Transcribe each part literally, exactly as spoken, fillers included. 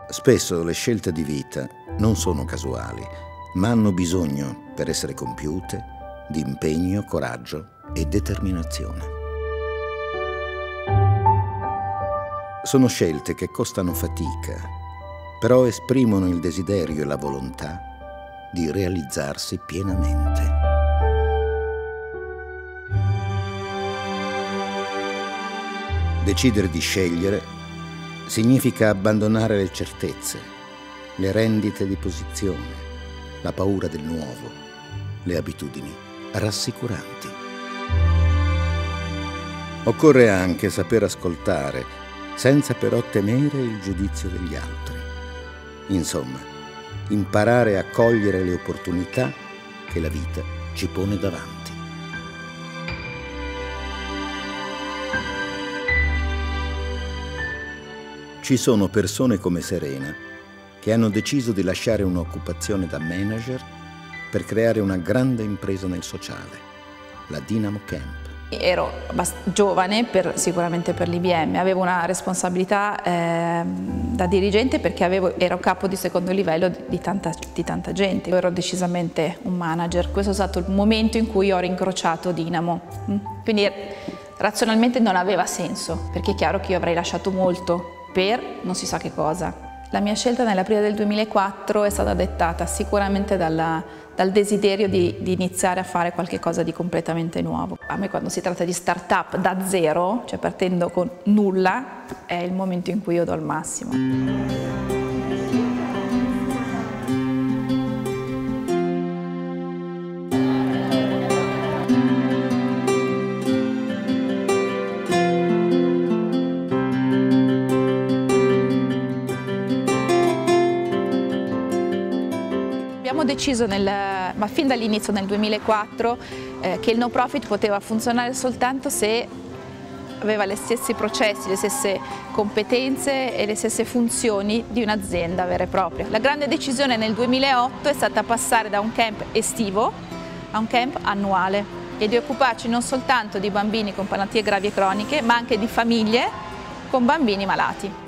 Spesso le scelte di vita non sono casuali, ma hanno bisogno, per essere compiute, di impegno, coraggio e determinazione. Sono scelte che costano fatica, però esprimono il desiderio e la volontà di realizzarsi pienamente. Decidere di scegliere significa abbandonare le certezze, le rendite di posizione, la paura del nuovo, le abitudini rassicuranti. Occorre anche saper ascoltare, senza però temere il giudizio degli altri. Insomma, imparare a cogliere le opportunità che la vita ci pone davanti. Ci sono persone come Serena che hanno deciso di lasciare un'occupazione da manager per creare una grande impresa nel sociale, la Dynamo Camp. Ero giovane, per, sicuramente per l'I B M, avevo una responsabilità eh, da dirigente perché avevo, ero capo di secondo livello di, di, tanta, di tanta gente. Io ero decisamente un manager, questo è stato il momento in cui ho rincrociato Dynamo. Quindi razionalmente non aveva senso, perché è chiaro che io avrei lasciato molto per non si sa che cosa. La mia scelta nell'aprile del duemilaquattro è stata dettata sicuramente dalla, dal desiderio di, di iniziare a fare qualcosa di completamente nuovo. A me quando si tratta di start-up da zero, cioè partendo con nulla, è il momento in cui io do il massimo. Abbiamo deciso, nel, ma fin dall'inizio nel duemilaquattro, eh, che il no profit poteva funzionare soltanto se aveva gli stessi processi, le stesse competenze e le stesse funzioni di un'azienda vera e propria. La grande decisione nel duemilaotto è stata passare da un camp estivo a un camp annuale e di occuparci non soltanto di bambini con malattie gravi e croniche, ma anche di famiglie con bambini malati.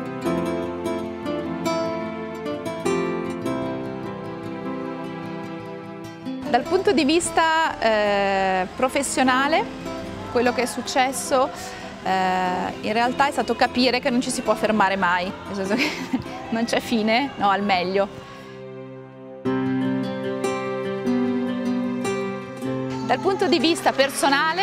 Dal punto di vista eh, professionale, quello che è successo eh, in realtà è stato capire che non ci si può fermare mai, nel senso che non c'è fine, no, al meglio. Dal punto di vista personale,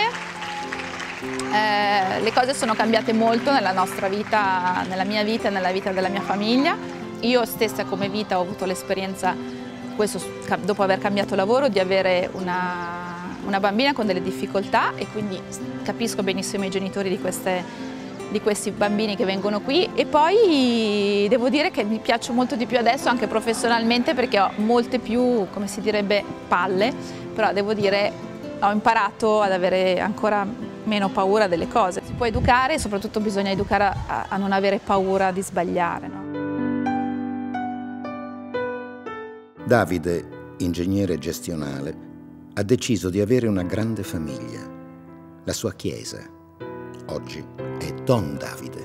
eh, le cose sono cambiate molto nella nostra vita, nella mia vita e nella vita della mia famiglia. Io stessa come vita ho avuto l'esperienza, questo dopo aver cambiato lavoro, di avere una, una bambina con delle difficoltà e quindi capisco benissimo i genitori di, queste, di questi bambini che vengono qui e poi devo dire che mi piaccio molto di più adesso anche professionalmente perché ho molte più, come si direbbe, palle, però devo dire ho imparato ad avere ancora meno paura delle cose. Si può educare e soprattutto bisogna educare a, a non avere paura di sbagliare, no? Davide, ingegnere gestionale, ha deciso di avere una grande famiglia, la sua chiesa. Oggi è Don Davide.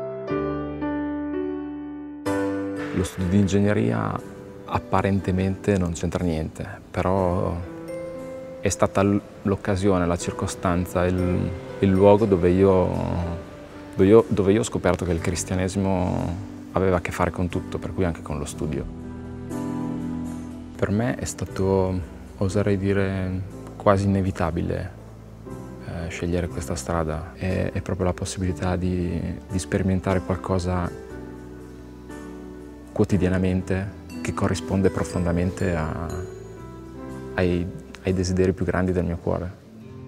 Lo studio di ingegneria apparentemente non c'entra niente, però è stata l'occasione, la circostanza, il, il luogo dove io, dove, io, dove io ho scoperto che il cristianesimo aveva a che fare con tutto, per cui anche con lo studio. Per me è stato, oserei dire, quasi inevitabile eh, scegliere questa strada. È, è proprio la possibilità di, di sperimentare qualcosa quotidianamente che corrisponde profondamente a, ai, ai desideri più grandi del mio cuore.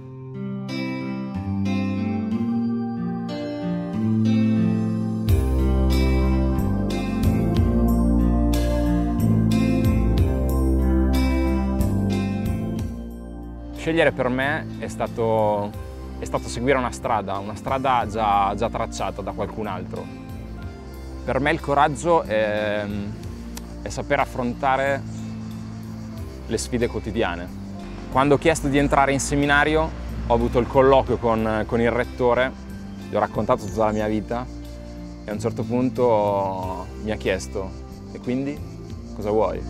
Scegliere per me è stato, è stato seguire una strada, una strada già, già tracciata da qualcun altro. Per me il coraggio è, è saper affrontare le sfide quotidiane. Quando ho chiesto di entrare in seminario ho avuto il colloquio con, con il rettore, gli ho raccontato tutta la mia vita E a un certo punto mi ha chiesto: e quindi cosa vuoi?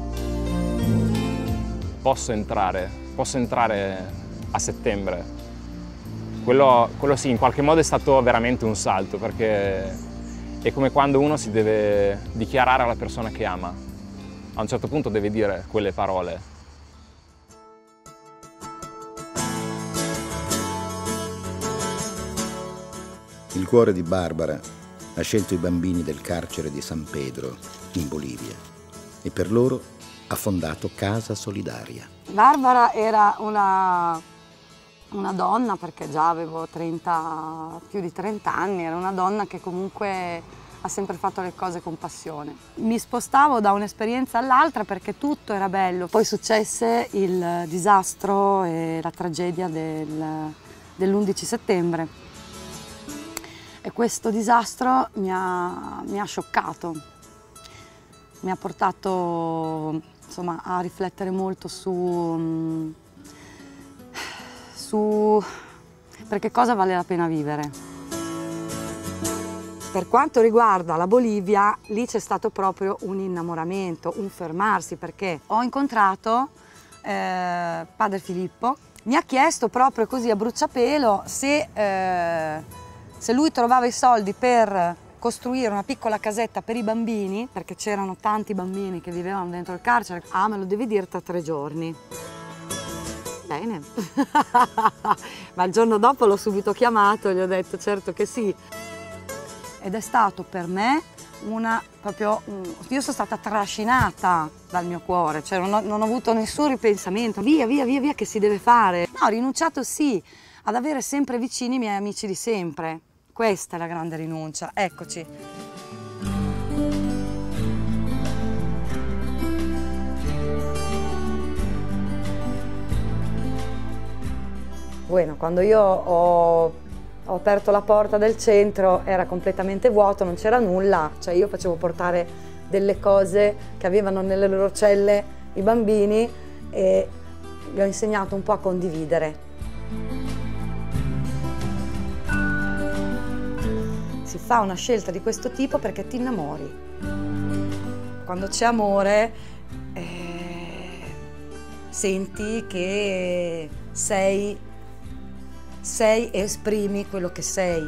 Posso entrare, posso entrare a settembre. Quello, quello sì, in qualche modo è stato veramente un salto, perché è come quando uno si deve dichiarare alla persona che ama. A un certo punto deve dire quelle parole. Il cuore di Barbara ha scelto i bambini del carcere di San Pedro, in Bolivia, e per loro ha fondato Casa Solidaria. Barbara era una, una donna, perché già avevo trenta, più di trenta anni, era una donna che comunque ha sempre fatto le cose con passione. Mi spostavo da un'esperienza all'altra perché tutto era bello. Poi successe il disastro e la tragedia del, dell'undici settembre. E questo disastro mi ha, mi ha scioccato, mi ha portato insomma, a riflettere molto su, su per che cosa vale la pena vivere. Per quanto riguarda la Bolivia, lì c'è stato proprio un innamoramento, un fermarsi, perché ho incontrato eh, padre Filippo, mi ha chiesto proprio così a bruciapelo se... Eh, Se lui trovava i soldi per costruire una piccola casetta per i bambini, perché c'erano tanti bambini che vivevano dentro il carcere, ah, me lo devi dire tra tre giorni. Bene. Ma il giorno dopo l'ho subito chiamato e gli ho detto certo che sì. Ed è stato per me una proprio... Io sono stata trascinata dal mio cuore, cioè non ho, non ho avuto nessun ripensamento. Via, via, via, via, che si deve fare. No, ho rinunciato sì ad avere sempre vicini i miei amici di sempre. Questa è la grande rinuncia, eccoci. Bueno, quando io ho, ho aperto la porta del centro era completamente vuoto, non c'era nulla, cioè io facevo portare delle cose che avevano nelle loro celle i bambini e gli ho insegnato un po' a condividere. Si fa una scelta di questo tipo perché ti innamori. Quando c'è amore eh, senti che sei, sei e esprimi quello che sei.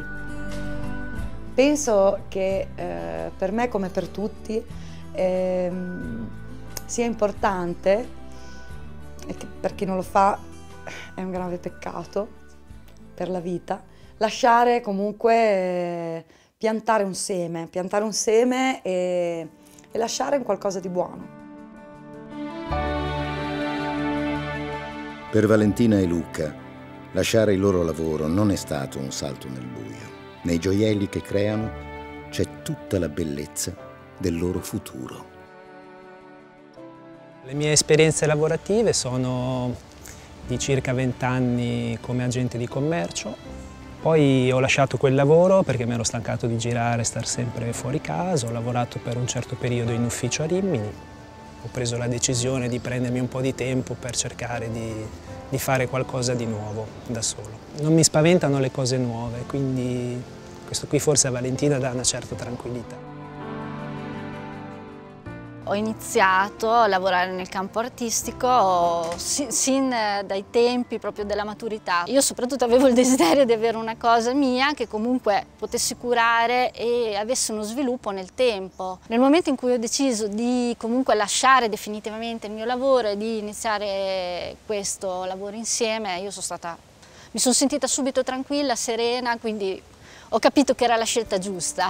Penso che eh, per me come per tutti eh, sia importante, e che per chi non lo fa è un grave peccato per la vita, lasciare comunque, eh, piantare un seme, piantare un seme e, e lasciare un qualcosa di buono. Per Valentina e Luca, lasciare il loro lavoro non è stato un salto nel buio. Nei gioielli che creano c'è tutta la bellezza del loro futuro. Le mie esperienze lavorative sono di circa venti anni come agente di commercio. Poi ho lasciato quel lavoro perché mi ero stancato di girare e star sempre fuori casa. Ho lavorato per un certo periodo in ufficio a Rimini. Ho preso la decisione di prendermi un po' di tempo per cercare di, di fare qualcosa di nuovo da solo. Non mi spaventano le cose nuove, quindi questo qui forse a Valentina dà una certa tranquillità. Ho iniziato a lavorare nel campo artistico sin, sin dai tempi proprio della maturità. Io soprattutto avevo il desiderio di avere una cosa mia che comunque potessi curare e avesse uno sviluppo nel tempo. Nel momento in cui ho deciso di comunque lasciare definitivamente il mio lavoro e di iniziare questo lavoro insieme, io sono stata, mi sono sentita subito tranquilla, serena, quindi ho capito che era la scelta giusta.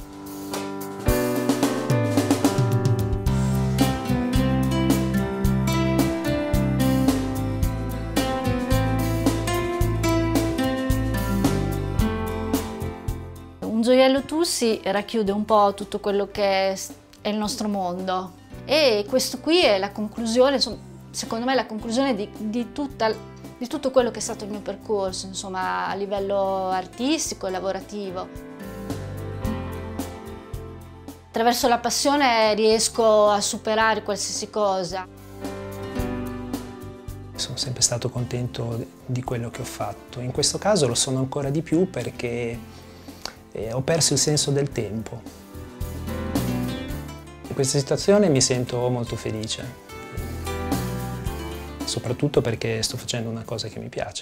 Un gioiello Tussi racchiude un po' tutto quello che è il nostro mondo e questo qui è la conclusione, insomma, secondo me è la conclusione di, di, tutta, di tutto quello che è stato il mio percorso, insomma, a livello artistico e lavorativo. Attraverso la passione riesco a superare qualsiasi cosa. Sono sempre stato contento di quello che ho fatto. In questo caso lo sono ancora di più perché e ho perso il senso del tempo. In questa situazione mi sento molto felice, soprattutto perché sto facendo una cosa che mi piace.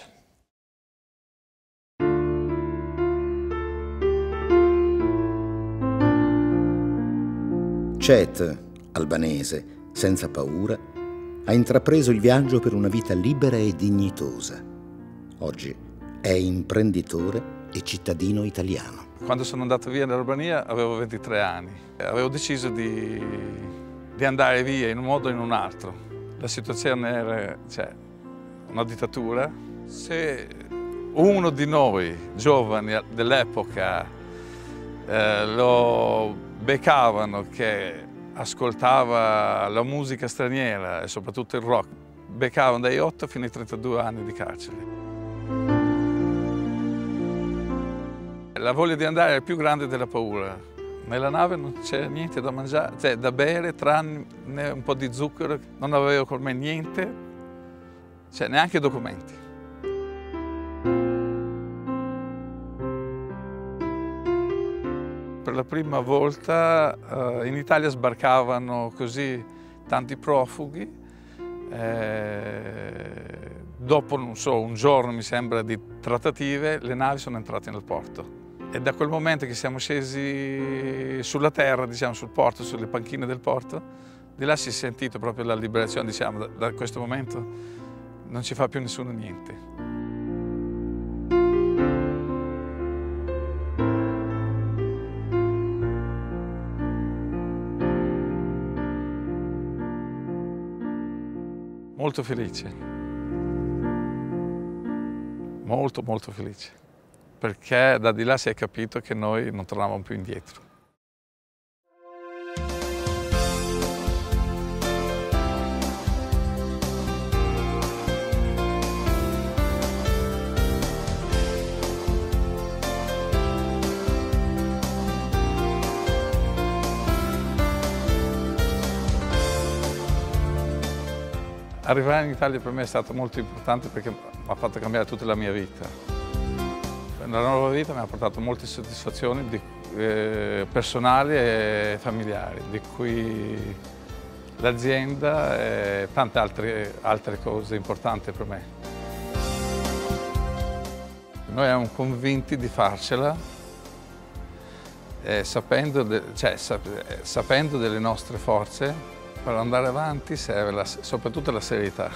Chet, albanese, senza paura, ha intrapreso il viaggio per una vita libera e dignitosa. Oggi è imprenditore e cittadino italiano. Quando sono andato via dall'Albania avevo ventitré anni. Avevo deciso di, di andare via in un modo o in un altro. La situazione era, cioè, una dittatura. Se uno di noi, giovani dell'epoca, eh, lo beccavano che ascoltava la musica straniera e soprattutto il rock, beccavano dai otto fino ai trentadue anni di carcere. La voglia di andare è più grande della paura. Nella nave non c'era niente da mangiare, cioè da bere, tranne un po' di zucchero. Non avevo con me niente, cioè neanche documenti. Per la prima volta uh, in Italia sbarcavano così tanti profughi. Eh, dopo, non so, un giorno mi sembra di trattative, le navi sono entrate nel porto. E da quel momento che siamo scesi sulla terra, diciamo, sul porto, sulle panchine del porto, di là si è sentito proprio la liberazione, diciamo, da, da questo momento non ci fa più nessuno niente. Molto felice, molto molto felice. Perché da di là si è capito che noi non tornavamo più indietro. Arrivare in Italia per me è stato molto importante perché mi ha fatto cambiare tutta la mia vita. La nuova vita mi ha portato molte soddisfazioni di, eh, personali e familiari, di cui l'azienda e tante altre, altre cose importanti per me. Noi siamo convinti di farcela, eh, sapendo, de, cioè, sap, sapendo delle nostre forze. Per andare avanti serve la, soprattutto la serietà.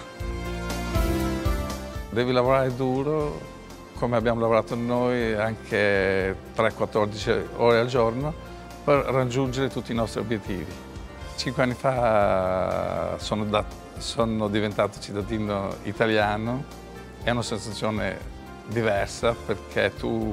Devi lavorare duro, come abbiamo lavorato noi, anche tre quattordici ore al giorno, per raggiungere tutti i nostri obiettivi. Cinque anni fa sono, da, sono diventato cittadino italiano, è una sensazione diversa perché tu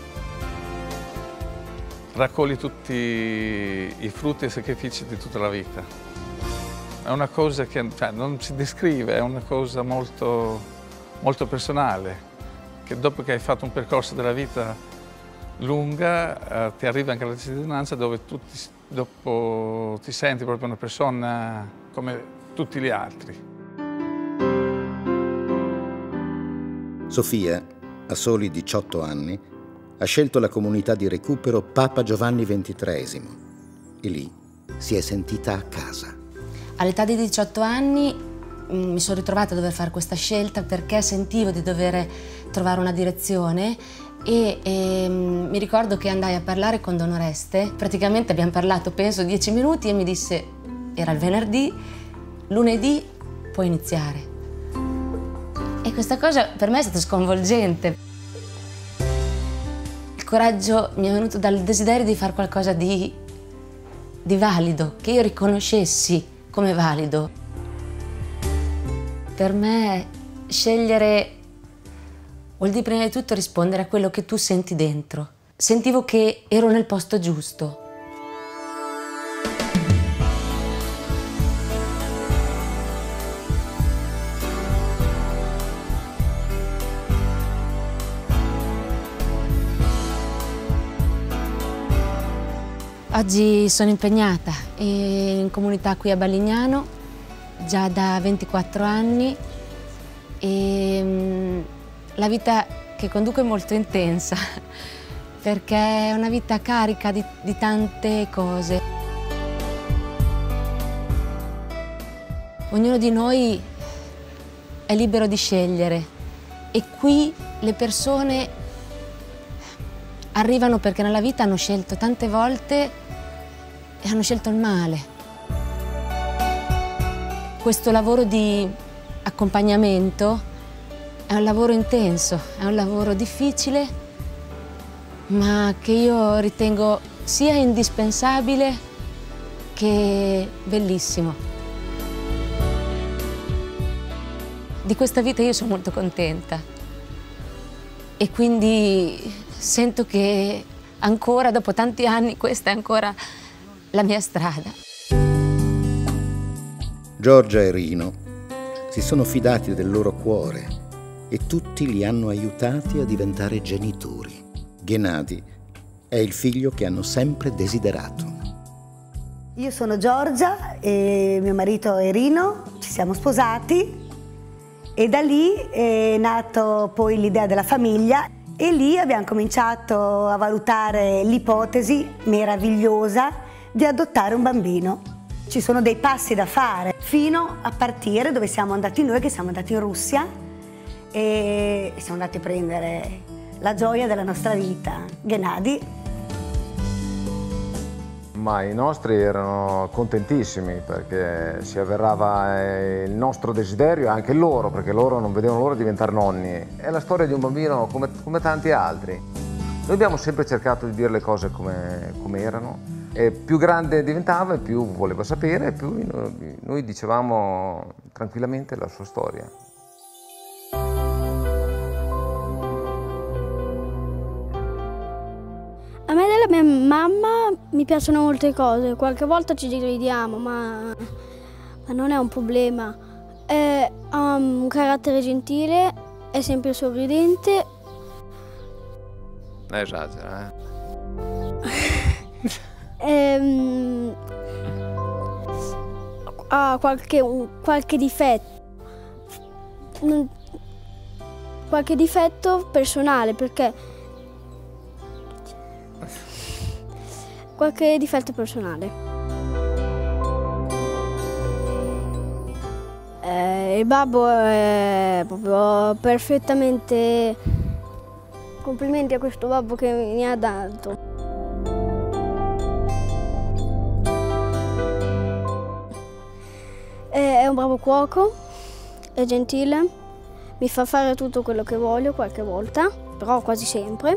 raccogli tutti i frutti e i sacrifici di tutta la vita. È una cosa che, cioè, non si descrive, è una cosa molto, molto personale. Che dopo che hai fatto un percorso della vita lunga, eh, ti arriva anche la cittadinanza dove tu ti, dopo ti senti proprio una persona come tutti gli altri. Sofia, a soli diciotto anni, ha scelto la comunità di recupero Papa Giovanni ventitreesimo e lì si è sentita a casa. All'età di diciotto anni mi sono ritrovata a dover fare questa scelta perché sentivo di dover trovare una direzione e, e mi ricordo che andai a parlare con Don Oreste. Praticamente abbiamo parlato penso dieci minuti e mi disse, era il venerdì, lunedì puoi iniziare. E questa cosa per me è stata sconvolgente. Il coraggio mi è venuto dal desiderio di fare qualcosa di, di valido, che io riconoscessi come valido. Per me scegliere vuol dire prima di tutto rispondere a quello che tu senti dentro. Sentivo che ero nel posto giusto. Oggi sono impegnata in comunità qui a Balignano già da ventiquattro anni e la vita che conduco è molto intensa perché è una vita carica di, di tante cose. Ognuno di noi è libero di scegliere e qui le persone arrivano perché nella vita hanno scelto tante volte e hanno scelto il male. Questo lavoro di accompagnamento è un lavoro intenso, è un lavoro difficile, ma che io ritengo sia indispensabile che bellissimo. Di questa vita io sono molto contenta e quindi sento che ancora, dopo tanti anni, questa è ancora la mia strada. Giorgia e Rino si sono fidati del loro cuore e tutti li hanno aiutati a diventare genitori. Gennady è il figlio che hanno sempre desiderato. Io sono Giorgia e mio marito è Rino, ci siamo sposati e da lì è nato poi l'idea della famiglia e lì abbiamo cominciato a valutare l'ipotesi meravigliosa di adottare un bambino. Ci sono dei passi da fare fino a partire dove siamo andati noi, che siamo andati in Russia e siamo andati a prendere la gioia della nostra vita, Gennady. Ma i nostri erano contentissimi perché si avverava il nostro desiderio e anche loro, perché loro non vedevano l'ora di diventare nonni. È la storia di un bambino come, come tanti altri. Noi abbiamo sempre cercato di dire le cose come, come erano. E più grande diventava e più voleva sapere e più noi, noi dicevamo tranquillamente la sua storia. A me della mia mamma mi piacciono molte cose, qualche volta ci dividiamo, ma, ma non è un problema. È, ha un carattere gentile, è sempre sorridente. Esagera, eh? Ehm, ha qualche, un, qualche difetto, non, qualche difetto personale, perché qualche difetto personale. Eh, il babbo è proprio perfettamente, complimenti a questo babbo che mi ha dato. È un bravo cuoco, è gentile, mi fa fare tutto quello che voglio qualche volta, però quasi sempre.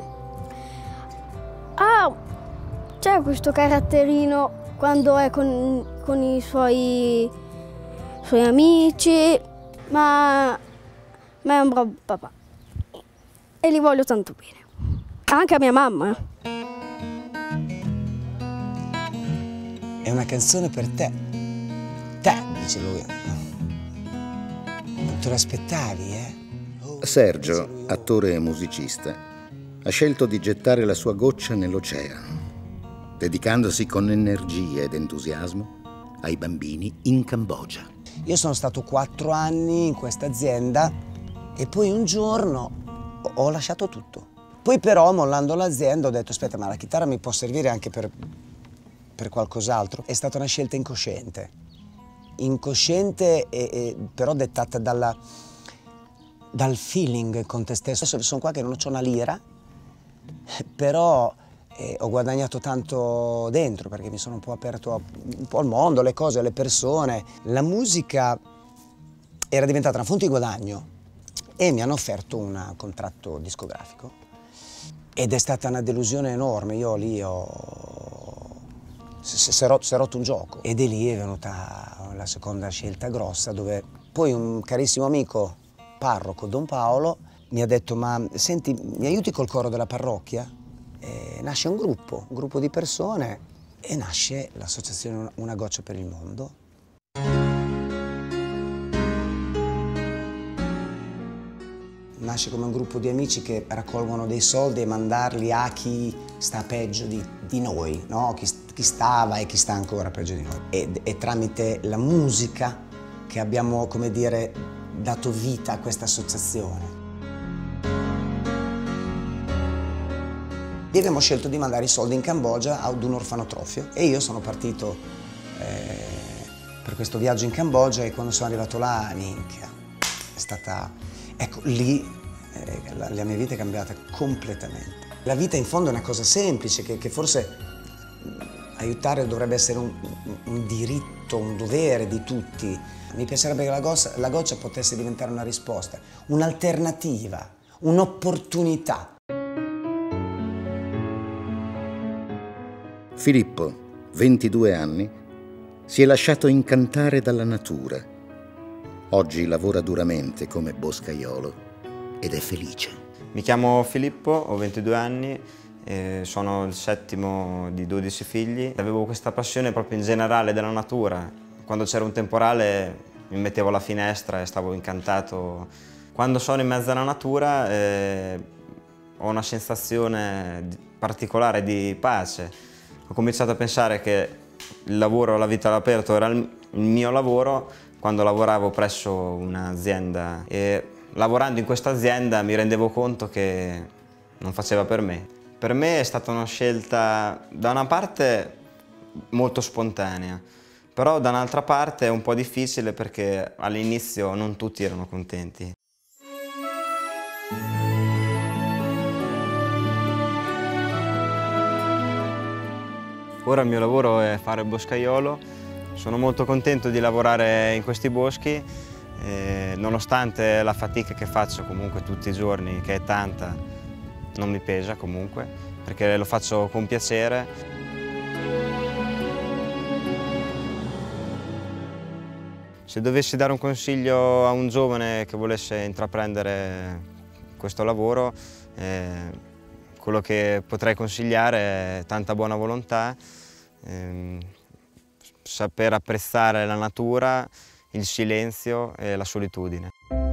Ah, c'è questo caratterino quando è con, con i suoi, suoi amici, ma, ma è un bravo papà e li voglio tanto bene. Anche a mia mamma. È una canzone per te. Te, dice lui. Non te lo aspettavi, eh? Oh, Sergio, attore e musicista, ha scelto di gettare la sua goccia nell'oceano, dedicandosi con energia ed entusiasmo ai bambini in Cambogia. Io sono stato quattro anni in questa azienda e poi un giorno ho lasciato tutto. Poi però, mollando l'azienda, ho detto aspetta, ma la chitarra mi può servire anche per, per qualcos'altro. È stata una scelta incosciente. Incosciente, e, e, però dettata dalla, dal feeling con te stesso. Adesso sono qua che non ho una lira, però eh, ho guadagnato tanto dentro perché mi sono un po' aperto a, un po' al mondo, le cose, le persone. La musica era diventata una fonte di guadagno e mi hanno offerto un contratto discografico ed è stata una delusione enorme. Io lì ho... si è rotto un gioco ed è lì è venuta la seconda scelta grossa, dove poi un carissimo amico parroco, Don Paolo, mi ha detto ma senti, mi aiuti col coro della parrocchia? E nasce un gruppo, un gruppo di persone e nasce l'associazione Una Goccia per il Mondo. Nasce come un gruppo di amici che raccolgono dei soldi e mandarli a chi sta peggio di, di noi, no? chi, chi stava e chi sta ancora peggio di noi. E, e tramite la musica che abbiamo, come dire, dato vita a questa associazione. E abbiamo scelto di mandare i soldi in Cambogia ad un orfanotrofio e io sono partito eh, per questo viaggio in Cambogia e quando sono arrivato là, minchia, è stata, ecco, lì eh, la, la mia vita è cambiata completamente. La vita in fondo è una cosa semplice che, che forse aiutare dovrebbe essere un, un diritto, un dovere di tutti. Mi piacerebbe che la goccia, la goccia potesse diventare una risposta, un'alternativa, un'opportunità. Filippo, ventidue anni, si è lasciato incantare dalla natura. Oggi lavora duramente come boscaiolo ed è felice. Mi chiamo Filippo, ho ventidue anni, eh, sono il settimo di dodici figli. Avevo questa passione proprio in generale della natura. Quando c'era un temporale mi mettevo alla finestra e stavo incantato. Quando sono in mezzo alla natura eh, ho una sensazione particolare di pace. Ho cominciato a pensare che il lavoro alla vita all'aperto era il mio lavoro quando lavoravo presso un'azienda e lavorando in questa azienda mi rendevo conto che non faceva per me. Per me è stata una scelta da una parte molto spontanea, però da un'altra parte è un po' difficile perché all'inizio non tutti erano contenti. Ora il mio lavoro è fare il boscaiolo, sono molto contento di lavorare in questi boschi, eh, nonostante la fatica che faccio comunque tutti i giorni, che è tanta, non mi pesa comunque, perché lo faccio con piacere. Se dovessi dare un consiglio a un giovane che volesse intraprendere questo lavoro, eh, quello che potrei consigliare è tanta buona volontà, ehm, saper apprezzare la natura, il silenzio e la solitudine.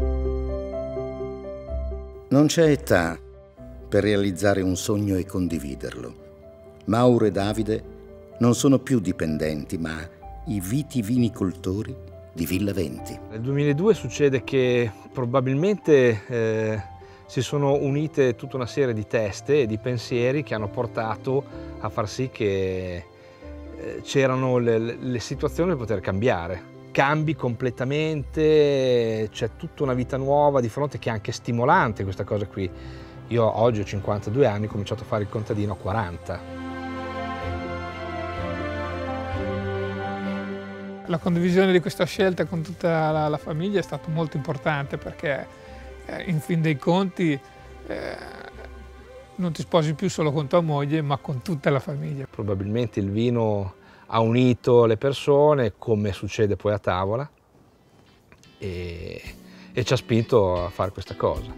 Non c'è età per realizzare un sogno e condividerlo. Mauro e Davide non sono più dipendenti, ma i vitivinicoltori di Villa Venti. Nel duemiladue succede che probabilmente eh, si sono unite tutta una serie di teste e di pensieri che hanno portato a far sì che eh, c'erano le, le situazioni per poter cambiare. Cambi completamente, c'è tutta una vita nuova di fronte che è anche stimolante questa cosa qui. Io oggi ho cinquantadue anni, ho cominciato a fare il contadino a quaranta. La condivisione di questa scelta con tutta la, la famiglia è stato molto importante perché eh, in fin dei conti eh, non ti sposi più solo con tua moglie ma con tutta la famiglia. Probabilmente il vino ha unito le persone come succede poi a tavola e, e ci ha spinto a fare questa cosa.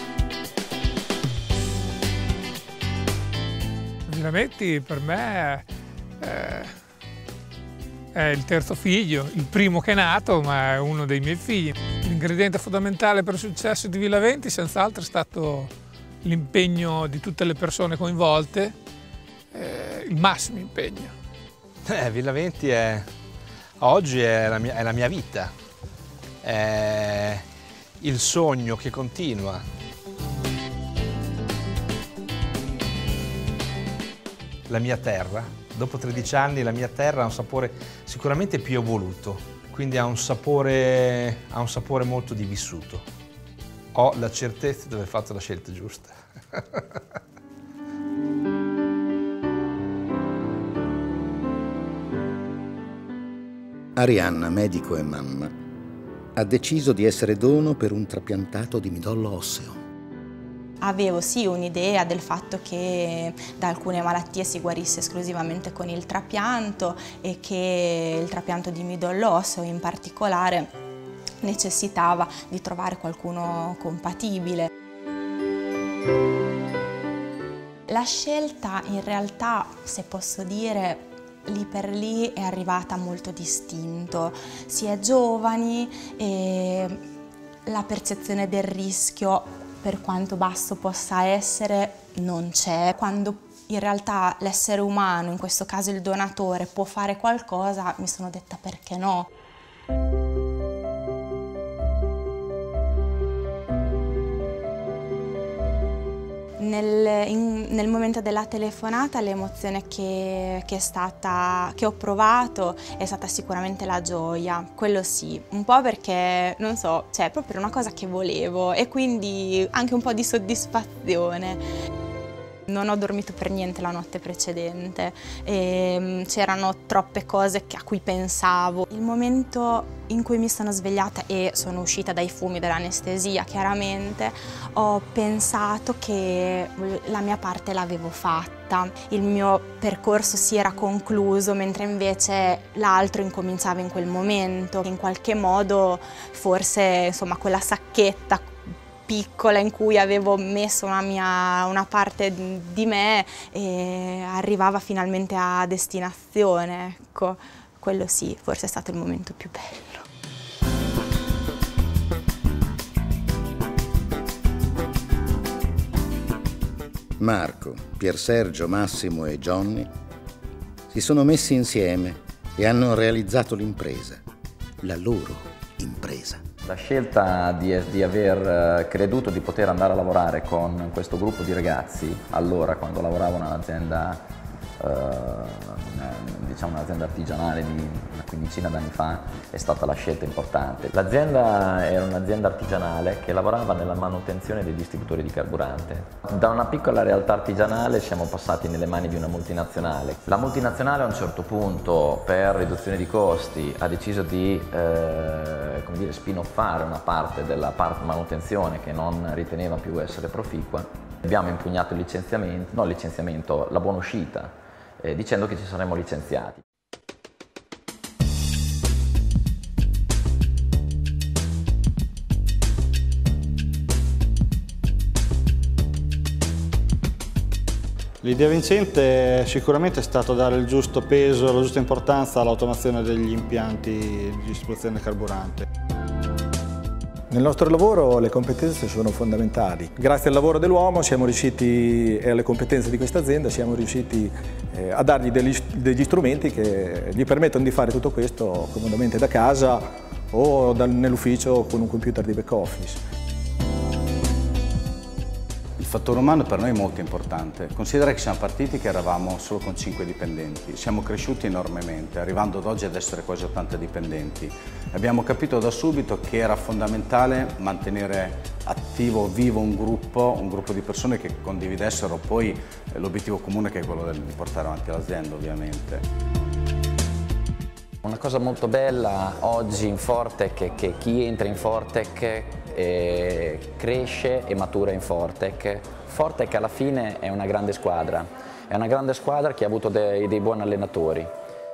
Villa Venti per me eh, è il terzo figlio, il primo che è nato ma è uno dei miei figli. L'ingrediente fondamentale per il successo di Villa Venti senz'altro è stato l'impegno di tutte le persone coinvolte, eh, il massimo impegno. Eh, Villa Venti è, oggi è la, mia, è la mia vita, è il sogno che continua. La mia terra, dopo tredici anni la mia terra ha un sapore sicuramente più evoluto, quindi ha un sapore, ha un sapore molto di vissuto. Ho la certezza di aver fatto la scelta giusta. Arianna, medico e mamma, ha deciso di essere dono per un trapiantato di midollo osseo. Avevo sì un'idea del fatto che da alcune malattie si guarisse esclusivamente con il trapianto e che il trapianto di midollo osseo in particolare necessitava di trovare qualcuno compatibile. La scelta in realtà, se posso dire, lì per lì è arrivata molto distinto. Si è giovani e la percezione del rischio, per quanto basso possa essere, non c'è. Quando in realtà l'essere umano, in questo caso il donatore, può fare qualcosa, mi sono detta perché no. Nel, in, nel momento della telefonata l'emozione che, che, è stata, che ho provato è stata sicuramente la gioia, quello sì, un po' perché, non so, cioè è proprio una cosa che volevo e quindi anche un po' di soddisfazione. Non ho dormito per niente la notte precedente, c'erano troppe cose a cui pensavo. Il momento in cui mi sono svegliata e sono uscita dai fumi dell'anestesia, chiaramente, ho pensato che la mia parte l'avevo fatta. Il mio percorso si era concluso, mentre invece l'altro incominciava in quel momento. In qualche modo, forse, insomma, quella sacchetta piccola in cui avevo messo una, mia, una parte di me e arrivava finalmente a destinazione, ecco, quello sì, forse è stato il momento più bello. Marco, Piersergio, Massimo e Johnny si sono messi insieme e hanno realizzato l'impresa, la loro impresa. La scelta di, di aver creduto di poter andare a lavorare con questo gruppo di ragazzi, allora quando lavoravo nell'azienda, eh, diciamo un'azienda artigianale di una quindicina d'anni fa, è stata la scelta importante. L'azienda era un'azienda artigianale che lavorava nella manutenzione dei distributori di carburante. Da una piccola realtà artigianale siamo passati nelle mani di una multinazionale. La multinazionale a un certo punto, per riduzione di costi, ha deciso di eh, come dire, spin-offare una parte della parte manutenzione che non riteneva più essere proficua. Abbiamo impugnato il licenziamento, no il licenziamento, la buonuscita, eh, dicendo che ci saremmo licenziati. L'idea vincente sicuramente è stato dare il giusto peso, la giusta importanza all'automazione degli impianti di distribuzione carburante. Nel nostro lavoro le competenze sono fondamentali. Grazie al lavoro dell'uomo siamo riusciti, e alle competenze di questa azienda, siamo riusciti eh, a dargli degli, degli strumenti che gli permettono di fare tutto questo comodamente da casa o nell'ufficio con un computer di back office. Il fattore umano per noi è molto importante. Considera che siamo partiti che eravamo solo con cinque dipendenti, siamo cresciuti enormemente, arrivando ad oggi ad essere quasi ottanta dipendenti. Abbiamo capito da subito che era fondamentale mantenere attivo, vivo un gruppo, un gruppo di persone che condividessero poi l'obiettivo comune, che è quello di portare avanti l'azienda, ovviamente. Una cosa molto bella oggi in Fortec è che chi entra in Fortec eh, cresce e matura in Fortec. Fortec alla fine è una grande squadra, è una grande squadra che ha avuto dei, dei buoni allenatori.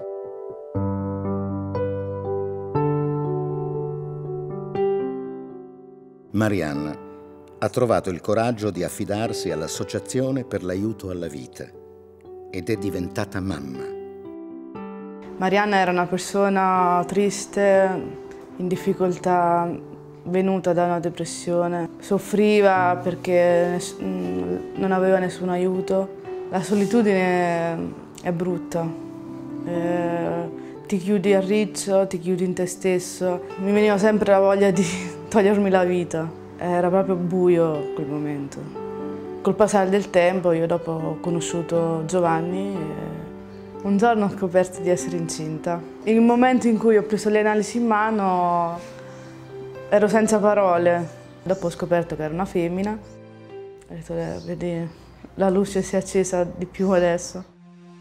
Marianna ha trovato il coraggio di affidarsi all'Associazione per l'aiuto alla vita ed è diventata mamma. Marianna era una persona triste, in difficoltà, venuta da una depressione. Soffriva perché non aveva nessun aiuto. La solitudine è brutta. Eh, ti chiudi a riccio, ti chiudi in te stesso. Mi veniva sempre la voglia di togliermi la vita. Era proprio buio quel momento. Col passare del tempo io dopo ho conosciuto Giovanni e un giorno ho scoperto di essere incinta. Il momento in cui ho preso le analisi in mano ero senza parole. Dopo ho scoperto che era una femmina. Ho detto, eh, vedi, la luce si è accesa di più adesso.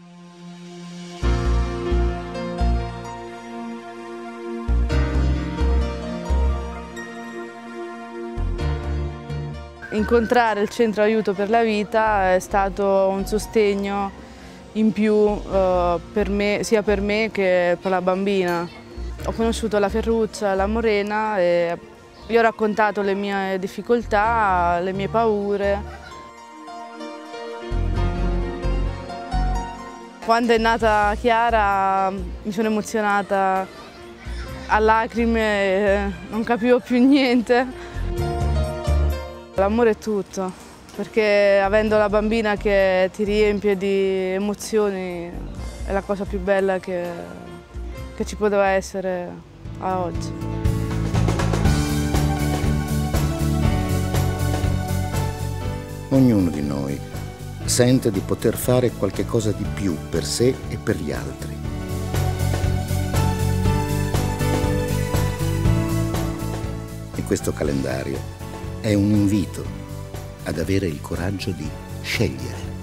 Incontrare il Centro Aiuto per la Vita è stato un sostegno in più uh, per me, sia per me che per la bambina. Ho conosciuto la Ferruccia, la Morena e gli ho raccontato le mie difficoltà, le mie paure. Quando è nata Chiara mi sono emozionata a lacrime e non capivo più niente. L'amore è tutto, perché avendo la bambina che ti riempie di emozioni è la cosa più bella che, che ci poteva essere a oggi. Ognuno di noi sente di poter fare qualche cosa di più per sé e per gli altri. E questo calendario è un invito ad avere il coraggio di scegliere.